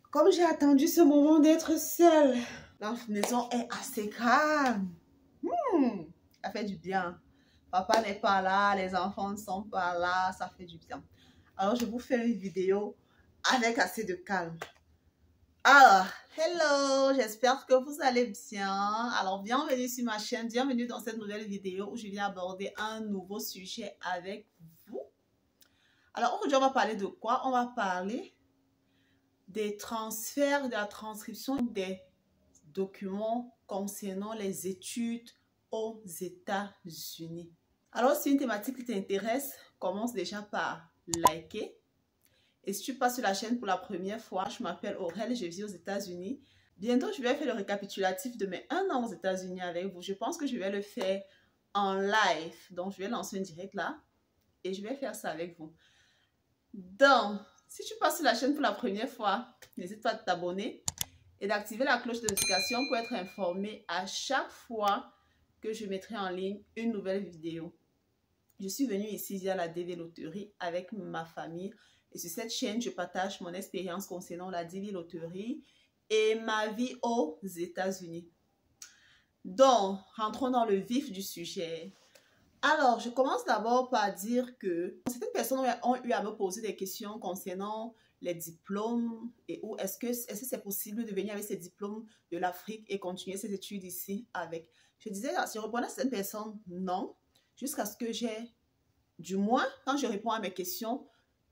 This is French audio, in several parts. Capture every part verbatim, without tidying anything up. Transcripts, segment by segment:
Comme j'ai attendu ce moment d'être seule, la maison est assez calme. Hmm, ça fait du bien. Papa n'est pas là, les enfants ne sont pas là, ça fait du bien. Alors, je vous fais une vidéo avec assez de calme. Alors, hello, j'espère que vous allez bien. Alors, bienvenue sur ma chaîne, bienvenue dans cette nouvelle vidéo où je viens aborder un nouveau sujet avec vous. Alors, aujourd'hui, on va parler de quoi? On va parler des transferts, de la transcription des documents concernant les études aux États-Unis. Alors, si une thématique qui t'intéresse, commence déjà par liker. Et si tu passes sur la chaîne pour la première fois, je m'appelle Aurel, je vis aux États-Unis. Bientôt, je vais faire le récapitulatif de mes un an aux États-Unis avec vous. Je pense que je vais le faire en live. Donc, je vais lancer un direct là et je vais faire ça avec vous. Donc, si tu passes sur la chaîne pour la première fois, n'hésite pas à t'abonner et d'activer la cloche de notification pour être informé à chaque fois que je mettrai en ligne une nouvelle vidéo. Je suis venue ici via la D V Loterie avec ma famille. Et sur cette chaîne, je partage mon expérience concernant la D V Loterie et ma vie aux États-Unis. Donc, rentrons dans le vif du sujet. Alors, je commence d'abord par dire que certaines personnes ont eu à me poser des questions concernant les diplômes et où est-ce que est-ce que c'est possible de venir avec ces diplômes de l'Afrique et continuer ses études ici avec. Je disais, je répondais à certaines personnes, non, jusqu'à ce que j'ai, du moins, quand je réponds à mes questions,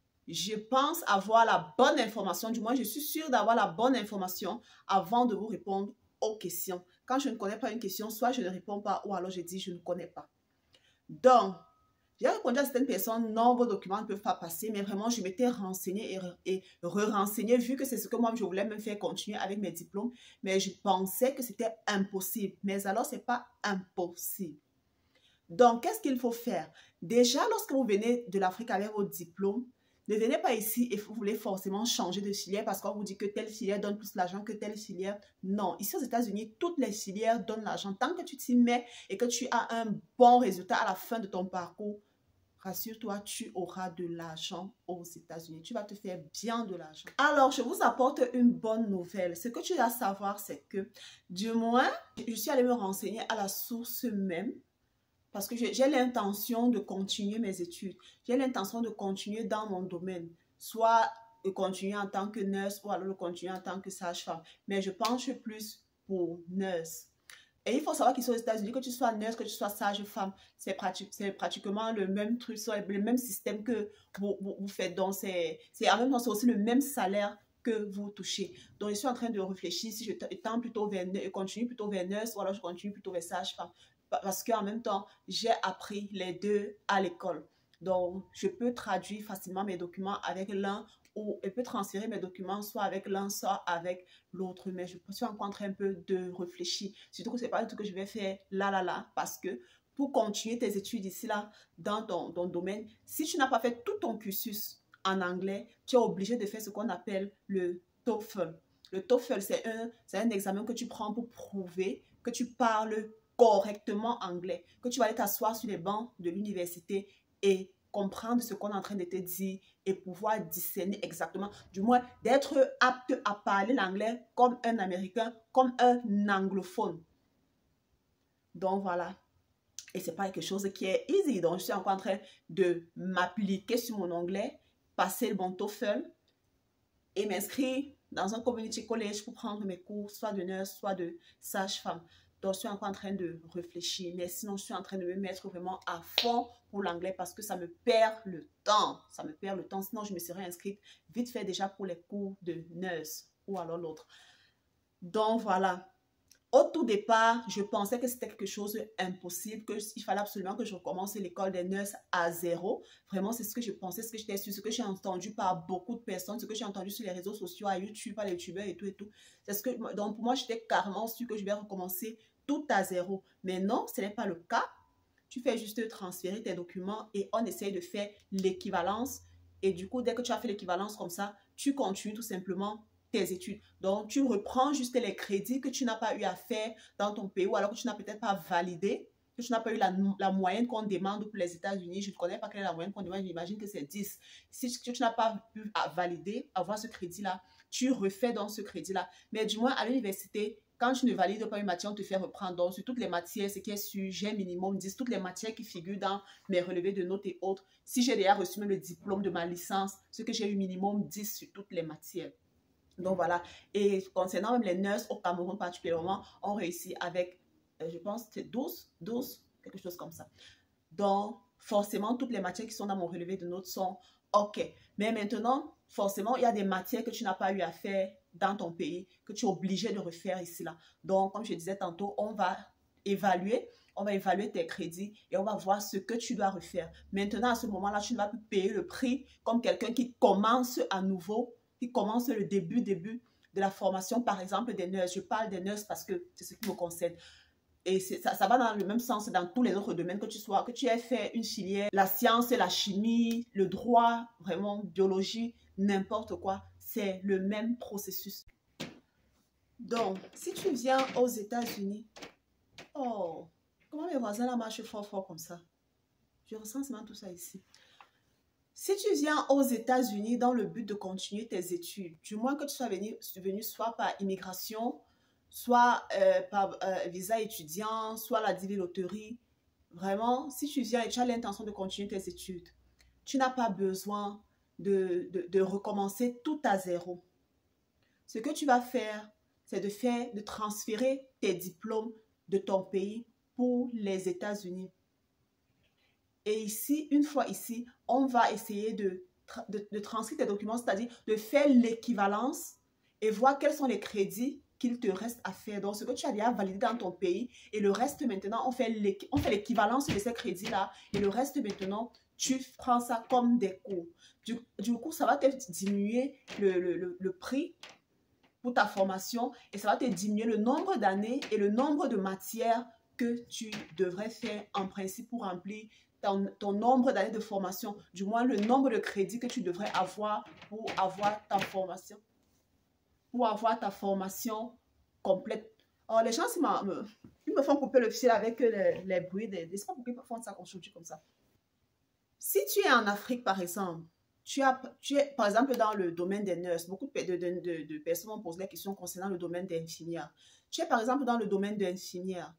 je pense avoir la bonne information, du moins je suis sûre d'avoir la bonne information avant de vous répondre aux questions. Quand je ne connais pas une question, soit je ne réponds pas ou alors je dis je ne connais pas. Donc, j'ai répondu à certaines personnes, non, vos documents ne peuvent pas passer, mais vraiment, je m'étais renseignée et, et re-renseignée, vu que c'est ce que moi, je voulais me faire continuer avec mes diplômes, mais je pensais que c'était impossible. Mais alors, ce n'est pas impossible. Donc, qu'est-ce qu'il faut faire? Déjà, lorsque vous venez de l'Afrique avec vos diplômes, ne venez pas ici et vous voulez forcément changer de filière parce qu'on vous dit que telle filière donne plus d'argent que telle filière. Non, ici aux États-Unis, toutes les filières donnent l'argent. Tant que tu t'y mets et que tu as un bon résultat à la fin de ton parcours, rassure-toi, tu auras de l'argent aux États-Unis. Tu vas te faire bien de l'argent. Alors, je vous apporte une bonne nouvelle. Ce que tu dois savoir, c'est que, du moins, je suis allée me renseigner à la source même. Parce que j'ai l'intention de continuer mes études. J'ai l'intention de continuer dans mon domaine. Soit de continuer en tant que nurse ou alors de continuer en tant que sage-femme. Mais je penche plus pour nurse. Et il faut savoir qu'ici aux États-Unis, que tu sois nurse, que tu sois sage-femme, c'est prati pratiquement le même truc, le même système que vous, vous, vous faites. Donc, c'est en même temps, c'est aussi le même salaire que vous touchez. Donc, je suis en train de réfléchir si je tends plutôt vers, je continue plutôt vers nurse ou alors je continue plutôt vers sage-femme. Parce qu'en même temps, j'ai appris les deux à l'école. Donc, je peux traduire facilement mes documents avec l'un ou je peux transférer mes documents soit avec l'un, soit avec l'autre. Mais je suis encore en train un peu de réfléchir. Surtout que ce n'est pas du tout que je vais faire là, là, là. Parce que pour continuer tes études ici, là, dans ton, ton domaine, si tu n'as pas fait tout ton cursus en anglais, tu es obligé de faire ce qu'on appelle le TOEFL. Le TOEFL, c'est un, c'est un examen que tu prends pour prouver que tu parles correctement anglais, que tu vas aller t'asseoir sur les bancs de l'université et comprendre ce qu'on est en train de te dire et pouvoir discerner exactement, du moins d'être apte à parler l'anglais comme un Américain, comme un anglophone. Donc voilà. Et c'est pas quelque chose qui est easy. Donc je suis encore en train de m'appliquer sur mon anglais, passer le bon TOEFL et m'inscrire dans un community college pour prendre mes cours, soit de nurse, soit de sage-femme. Donc, je suis encore en train de réfléchir. Mais sinon, je suis en train de me mettre vraiment à fond pour l'anglais parce que ça me perd le temps. Ça me perd le temps. Sinon, je me serais inscrite vite fait déjà pour les cours de nurse ou alors l'autre. Donc, voilà. Au tout départ, je pensais que c'était quelque chose d'impossible, qu'il fallait absolument que je recommence l'école des nurses à zéro. Vraiment, c'est ce que je pensais, ce que j'étais sûre, ce que j'ai entendu par beaucoup de personnes, ce que j'ai entendu sur les réseaux sociaux, à YouTube, par les youtubeurs et tout et tout. Ce que, donc, pour moi, j'étais carrément sûre que je vais recommencer tout à zéro. Mais non, ce n'est pas le cas. Tu fais juste transférer tes documents et on essaye de faire l'équivalence. Et du coup, dès que tu as fait l'équivalence comme ça, tu continues tout simplement tes études. Donc, tu reprends juste les crédits que tu n'as pas eu à faire dans ton pays ou alors que tu n'as peut-être pas validé que tu n'as pas eu la, la moyenne qu'on demande pour les États-Unis, je ne connais pas quelle est la moyenne qu'on demande, j'imagine que c'est dix. Si tu, tu n'as pas pu valider, avoir ce crédit-là, tu refais dans ce crédit-là. Mais du moins, à l'université, quand tu ne valides pas une matière, on te fait reprendre. Donc, sur toutes les matières, ce qui est sujet minimum dix, toutes les matières qui figurent dans mes relevés de notes et autres, si j'ai déjà reçu même le diplôme de ma licence, ce que j'ai eu minimum dix sur toutes les matières. Donc, voilà. Et concernant même les nurses au Cameroun particulièrement, on réussit avec, euh, je pense, c'est douze, douze, quelque chose comme ça. Donc, forcément, toutes les matières qui sont dans mon relevé de notes sont OK. Mais maintenant, forcément, il y a des matières que tu n'as pas eu à faire dans ton pays, que tu es obligé de refaire ici, là. Donc, comme je disais tantôt, on va évaluer, on va évaluer tes crédits et on va voir ce que tu dois refaire. Maintenant, à ce moment-là, tu ne vas plus payer le prix comme quelqu'un qui commence à nouveau, qui commence le début, début de la formation, par exemple, des nurses. Je parle des nurses parce que c'est ce qui me concerne. Et ça, ça va dans le même sens dans tous les autres domaines, que tu sois, que tu aies fait une filière, la science, la chimie, le droit, vraiment, biologie, n'importe quoi, c'est le même processus. Donc, si tu viens aux États-Unis, oh, comment mes voisins là marchent fort fort comme ça? Je ressens seulement tout ça ici. Si tu viens aux États-Unis dans le but de continuer tes études, du moins que tu sois venu, venu soit par immigration, soit euh, par euh, visa étudiant, soit la diviloterie. Vraiment, si tu viens et tu as l'intention de continuer tes études, tu n'as pas besoin de, de, de recommencer tout à zéro. Ce que tu vas faire, c'est de faire, de transférer tes diplômes de ton pays pour les États-Unis. Et ici, une fois ici, on va essayer de, de, de transcrire tes documents, c'est-à-dire de faire l'équivalence et voir quels sont les crédits qu'il te reste à faire. Donc, ce que tu as déjà validé dans ton pays et le reste maintenant, on fait l'équivalence de ces crédits-là et le reste maintenant, tu prends ça comme des cours. Du, du coup, ça va te diminuer le, le, le, le prix pour ta formation et ça va te diminuer le nombre d'années et le nombre de matières que tu devrais faire en principe pour remplir ton, ton nombre d'années de formation, du moins le nombre de crédits que tu devrais avoir pour avoir ta formation. Pour avoir ta formation complète. Alors, les gens, ils me, ils me font couper le fil avec les, les bruits. Des, des, c'est pas pourquoi ils font ça aujourd'hui comme ça. Si tu es en Afrique, par exemple, tu, as, tu es, par exemple, dans le domaine des nurses, beaucoup de, de, de, de personnes me posent la question concernant le domaine des infirmières. Tu es, par exemple, dans le domaine des infirmières.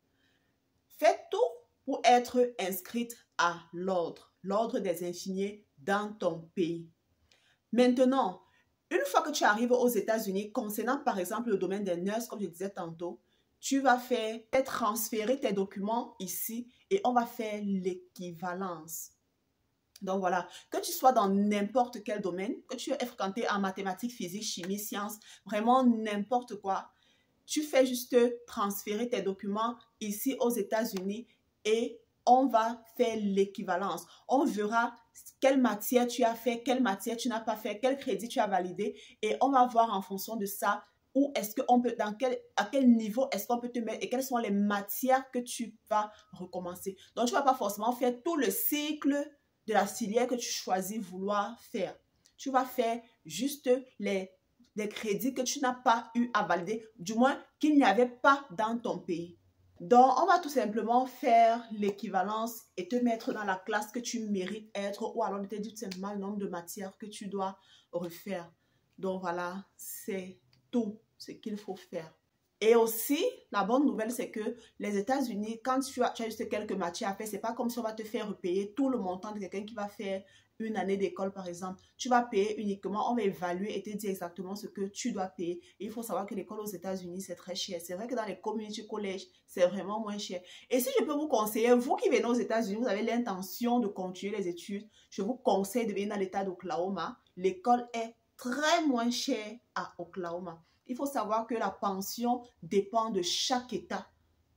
Fais tout pour être inscrite à l'ordre, l'ordre des infirmiers dans ton pays. Maintenant, une fois que tu arrives aux États-Unis, concernant par exemple le domaine des nurses, comme je disais tantôt, tu vas faire transférer tes documents ici et on va faire l'équivalence. Donc voilà, que tu sois dans n'importe quel domaine, que tu aies fréquenté en mathématiques, physique, chimie, sciences, vraiment n'importe quoi, tu fais juste transférer tes documents ici aux États-Unis et on va faire l'équivalence. On verra quelle matière tu as fait, quelle matière tu n'as pas fait, quel crédit tu as validé et on va voir en fonction de ça où est-ce qu'on peut, dans quel, à quel niveau est-ce qu'on peut te mettre et quelles sont les matières que tu vas recommencer. Donc, tu ne vas pas forcément faire tout le cycle de la filière que tu choisis vouloir faire. Tu vas faire juste les, les crédits que tu n'as pas eu à valider, du moins qu'il n'y avait pas dans ton pays. Donc, on va tout simplement faire l'équivalence et te mettre dans la classe que tu mérites être ou alors te dire tout simplement le nombre de matières que tu dois refaire. Donc, voilà, c'est tout ce qu'il faut faire. Et aussi, la bonne nouvelle, c'est que les États-Unis, quand tu as, tu as juste quelques matières à faire, c'est pas comme si on va te faire repayer tout le montant de quelqu'un qui va faire une année d'école, par exemple. Tu vas payer uniquement, on va évaluer et te dire exactement ce que tu dois payer. Et il faut savoir que l'école aux États-Unis, c'est très cher. C'est vrai que dans les community college, c'est vraiment moins cher. Et si je peux vous conseiller, vous qui venez aux États-Unis, vous avez l'intention de continuer les études, je vous conseille de venir dans l'État d'Oklahoma. L'école est très moins chère à Oklahoma. Il faut savoir que la pension dépend de chaque État.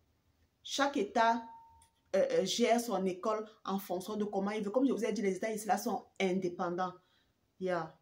Chaque État euh, gère son école en fonction de comment il veut. Comme je vous ai dit, les États ici là sont indépendants. Yeah.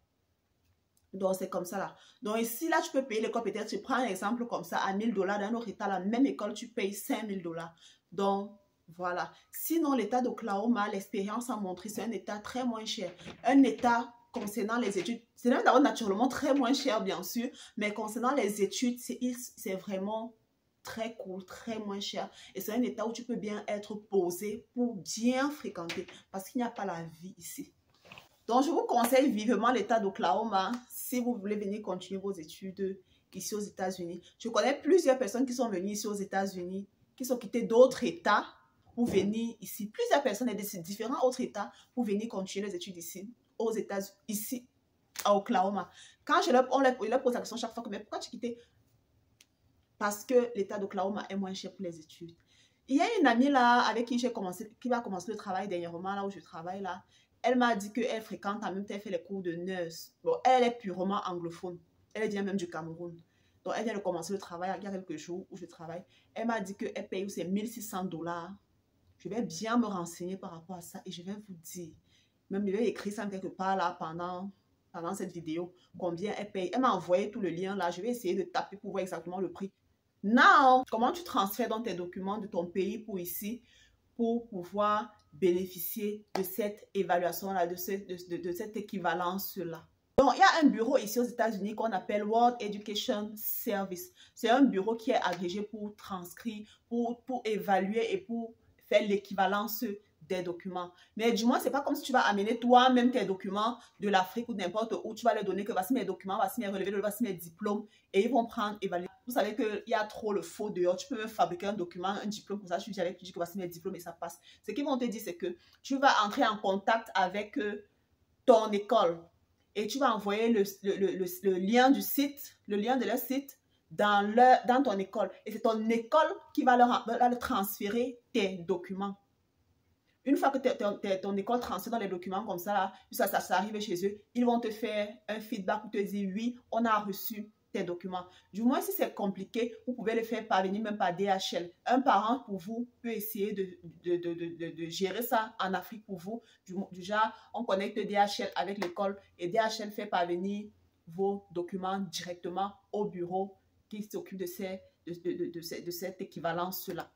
Donc, c'est comme ça là. Donc, ici, là, tu peux payer l'école. Peut-être, tu prends un exemple comme ça à mille dollars. Dans un autre État, la même école, tu payes cinq mille dollars. Donc, voilà. Sinon, l'État d'Oklahoma, l'expérience a montré, c'est un État très moins cher. Un État concernant les études, c'est même d'abord naturellement très moins cher, bien sûr, mais concernant les études, c'est vraiment très cool, très moins cher. Et c'est un état où tu peux bien être posé pour bien fréquenter parce qu'il n'y a pas la vie ici. Donc, je vous conseille vivement l'état d'Oklahoma si vous voulez venir continuer vos études ici aux États-Unis. Je connais plusieurs personnes qui sont venues ici aux États-Unis, qui sont quittées d'autres États pour venir ici. Plusieurs personnes de différents autres États pour venir continuer les études ici, aux États-Unis, ici à Oklahoma. Quand je leur, on leur, leur pose la question chaque fois que, mais pourquoi tu quittais? Parce que l'État d'Oklahoma est moins cher pour les études. Il y a une amie là avec qui j'ai commencé, qui va commencer le travail dernièrement, là où je travaille là. Elle m'a dit qu'elle fréquente en même temps, elle fait les cours de nurse. Bon, elle est purement anglophone. Elle vient même du Cameroun. Donc, elle vient de commencer le travail il y a quelques jours où je travaille. Elle m'a dit qu'elle paye ses mille six cents dollars. Je vais bien me renseigner par rapport à ça et je vais vous dire. Même je vais écrire ça quelque part là pendant, pendant cette vidéo. Combien elle paye. Elle m'a envoyé tout le lien là. Je vais essayer de taper pour voir exactement le prix. Now, comment tu transfères dans tes documents de ton pays pour ici pour pouvoir bénéficier de cette évaluation-là, de, ce, de, de, de cette équivalence-là. Donc, il y a un bureau ici aux États-Unis qu'on appelle World Education Service. C'est un bureau qui est agrégé pour transcrire, pour, pour évaluer et pour faire l'équivalence des documents. Mais du moins, c'est pas comme si tu vas amener toi-même tes documents de l'Afrique ou n'importe où. Tu vas leur donner que voici mes documents, voici mes relevés, voici mes diplômes et ils vont prendre, évaluer. Vous savez qu'il y a trop le faux dehors. Tu peux même fabriquer un document, un diplôme comme ça. Je suis avec, tu dis que voici mes diplômes et ça passe. Ce qu'ils vont te dire, c'est que tu vas entrer en contact avec euh, ton école et tu vas envoyer le, le, le, le, le lien du site, le lien de leur site dans, leur, dans ton école. Et c'est ton école qui va leur, leur transférer tes documents. Une fois que t es, t es, ton école transfère dans les documents comme ça, là, ça, ça, ça arrive chez eux, ils vont te faire un feedback pour te dire oui, on a reçu tes documents. Du moins, si c'est compliqué, vous pouvez le faire parvenir même par D H L. Un parent pour vous peut essayer de, de, de, de, de, de gérer ça en Afrique pour vous. Du, du genre, on connecte D H L avec l'école et D H L fait parvenir vos documents directement au bureau qui s'occupe de, ces, de, de, de, de, de, de cette équivalence-là.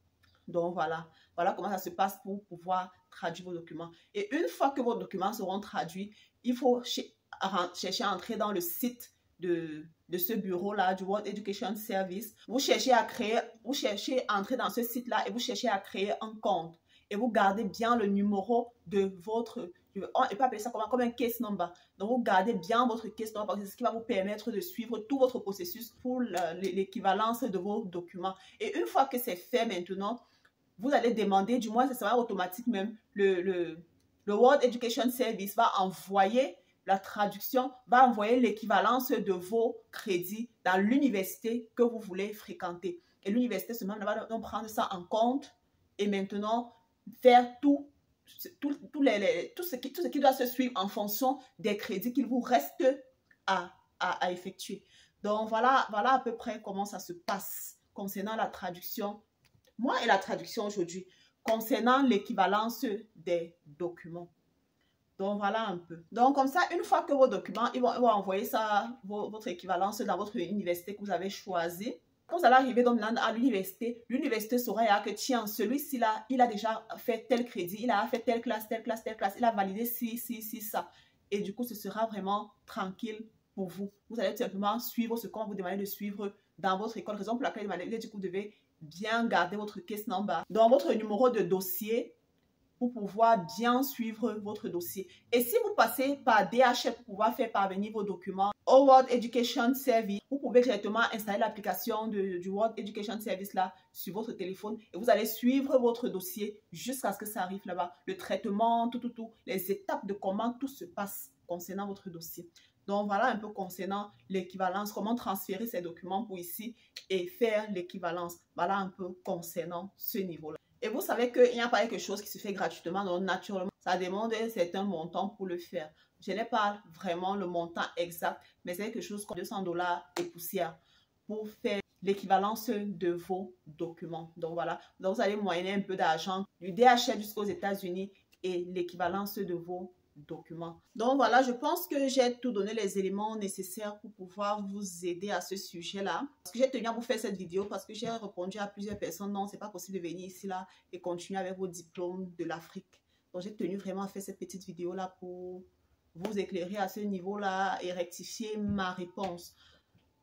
Donc voilà, voilà comment ça se passe pour pouvoir traduire vos documents. Et une fois que vos documents seront traduits, il faut ch chercher à entrer dans le site de, de ce bureau-là, du World Education Service. Vous cherchez à créer, vous cherchez à entrer dans ce site-là et vous cherchez à créer un compte. Et vous gardez bien le numéro de votre, on peut appeler ça comme, comme un case number. Donc vous gardez bien votre case number parce que c'est ce qui va vous permettre de suivre tout votre processus pour l'équivalence de vos documents. Et une fois que c'est fait maintenant, vous allez demander, du moins, ce sera automatique même, le, le, le World Education Service va envoyer la traduction, va envoyer l'équivalence de vos crédits dans l'université que vous voulez fréquenter. Et l'université seulement va donc prendre ça en compte et maintenant faire tout, tout, tout, les, les, tout, ce qui, tout ce qui doit se suivre en fonction des crédits qu'il vous reste à, à, à effectuer. Donc, voilà, voilà à peu près comment ça se passe concernant la traduction. Moi et la traduction aujourd'hui, concernant l'équivalence des documents. Donc, voilà un peu. Donc, comme ça, une fois que vos documents, ils vont, ils vont envoyer ça, vos, votre équivalence dans votre université que vous avez choisi. Quand vous allez arriver donc à l'université, l'université saura que, tiens, celui-ci là, il a déjà fait tel crédit, il a fait telle classe, telle classe, telle classe, il a validé ci, ci, ci, ça. Et du coup, ce sera vraiment tranquille pour vous. Vous allez simplement suivre ce qu'on vous demande de suivre dans votre école. Raison pour laquelle du coup, vous devez bien garder votre case number dans votre numéro de dossier pour pouvoir bien suivre votre dossier. Et si vous passez par D H L pour pouvoir faire parvenir vos documents au World Education Service, vous pouvez directement installer l'application du World Education Service là sur votre téléphone et vous allez suivre votre dossier jusqu'à ce que ça arrive là-bas. Le traitement, tout, tout, tout, les étapes de comment tout se passe concernant votre dossier. Donc, voilà un peu concernant l'équivalence, comment transférer ces documents pour ici et faire l'équivalence. Voilà un peu concernant ce niveau-là. Et vous savez qu'il n'y a pas quelque chose qui se fait gratuitement, donc naturellement, ça demande un certain montant pour le faire. Je n'ai pas vraiment le montant exact, mais c'est quelque chose comme deux cents dollars et poussière pour faire l'équivalence de vos documents. Donc, voilà. Donc, vous allez moyenner un peu d'argent du D H L jusqu'aux États-Unis et l'équivalence de vos documents. Donc voilà, je pense que j'ai tout donné les éléments nécessaires pour pouvoir vous aider à ce sujet-là. Parce que j'ai tenu à vous faire cette vidéo parce que j'ai répondu à plusieurs personnes, non, c'est pas possible de venir ici là et continuer avec vos diplômes de l'Afrique. Donc j'ai tenu vraiment à faire cette petite vidéo-là pour vous éclairer à ce niveau-là et rectifier ma réponse.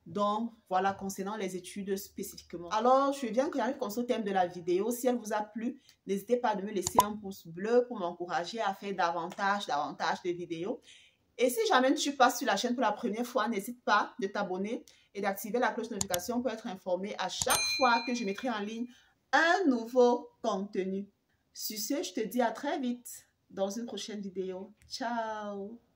Donc, voilà, concernant les études spécifiquement. Alors, je viens que j'arrive comme ça au thème de la vidéo. Si elle vous a plu, n'hésitez pas à me laisser un pouce bleu pour m'encourager à faire davantage, davantage de vidéos. Et si jamais tu passes sur la chaîne pour la première fois, n'hésite pas de t'abonner et d'activer la cloche de notification pour être informé à chaque fois que je mettrai en ligne un nouveau contenu. Sur ce, je te dis à très vite dans une prochaine vidéo. Ciao!